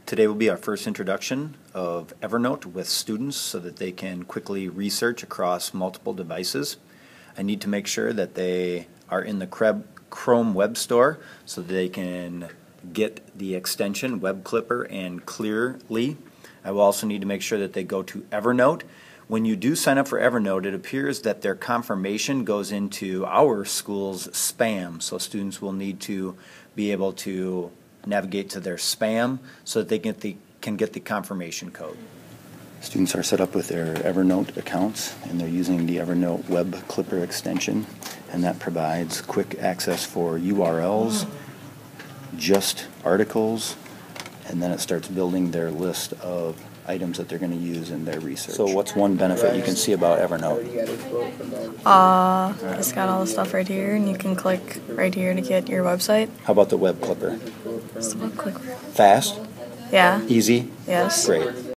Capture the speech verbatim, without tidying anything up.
Today will be our first introduction of Evernote with students so that they can quickly research across multiple devices. I need to make sure that they are in the Chrome web store so that they can get the extension Web Clipper and Clearly. I will also need to make sure that they go to Evernote. When you do sign up for Evernote, it appears that their confirmation goes into our school's spam, so students will need to be able to navigate to their spam so that they get the, can get the confirmation code. Students are set up with their Evernote accounts and they're using the Evernote Web Clipper extension, and that provides quick access for U R Ls, just articles, and then it starts building their list of items that they're going to use in their research. So what's one benefit you can see about Evernote? Uh, it's got all the stuff right here, and you can click right here to get your website. How about the Web Clipper? It's the Web Clipper. Fast? Yeah. Easy? Yes. Great.